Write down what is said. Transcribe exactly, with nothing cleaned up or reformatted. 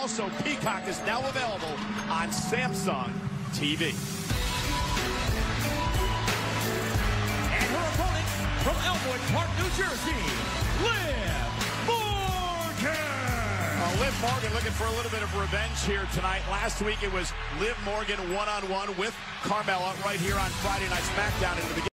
also, Peacock is now available on Samsung T V. And her opponent from Elmwood Park, New Jersey, Liv Morgan. Uh, Liv Morgan looking for a little bit of revenge here tonight. Last week it was Liv Morgan one-on-one with Carmella right here on Friday Night SmackDown into the